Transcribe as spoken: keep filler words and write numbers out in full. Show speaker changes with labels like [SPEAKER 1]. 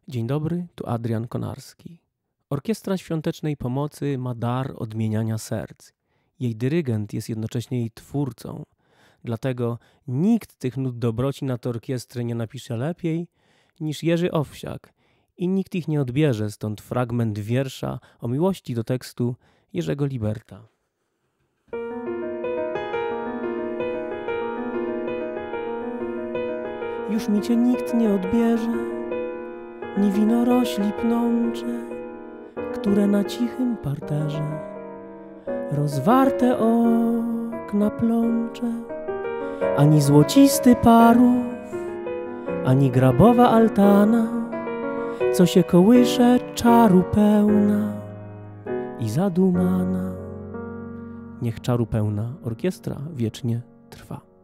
[SPEAKER 1] Dzień dobry, tu Adrian Konarski. Orkiestra Świątecznej Pomocy ma dar odmieniania serc. Jej dyrygent jest jednocześnie jej twórcą. Dlatego nikt tych nut dobroci na tę orkiestrę nie napisze lepiej niż Jerzy Owsiak i nikt ich nie odbierze, stąd fragment wiersza o miłości do tekstu Jerzego Liberta. Już mi cię nikt nie odbierze, ni winorośli pnącze, które na cichym parterze rozwarte okna plącze, ani złocisty parów, ani grabowa altana, co się kołysze czaru pełna i zadumana. Niech czaru pełna orkiestra wiecznie trwa.